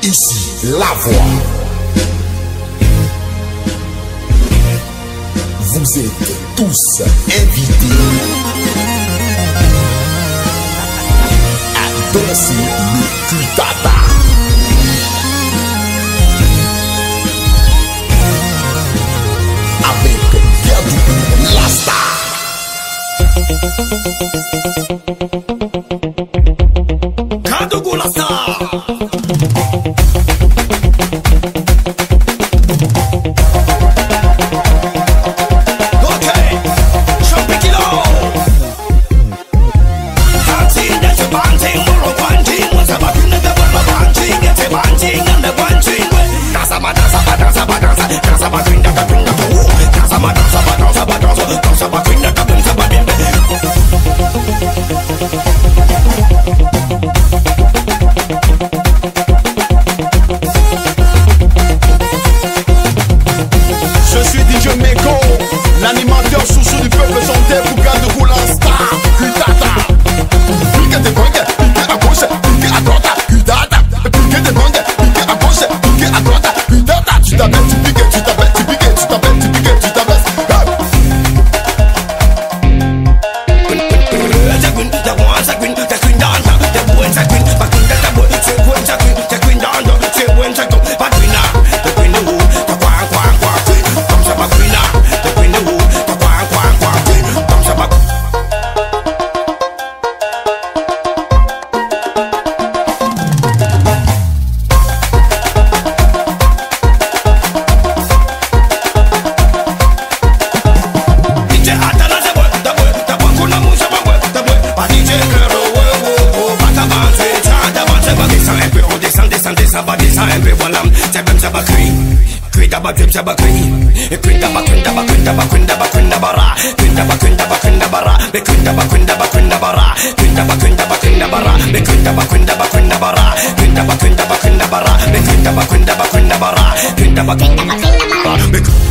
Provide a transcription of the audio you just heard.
Ici, la voix. Vous êtes tous invités à danser le Kutata. Avec Yadou la star. Kadougou la star. Je suis DJ Meko, l'animateur chouchou du peuple chanté pour Kadougou la star. Kutata. Pique des banques, pique à gauche, pique à droite. Kutata. Pique des banques, pique à gauche, pique à droite. Kutata. Tu t'abaisses, tu piques, tu t'abaisses, tu piques, tu t'abaisses, tu piques, tu t'abaisses. Kunda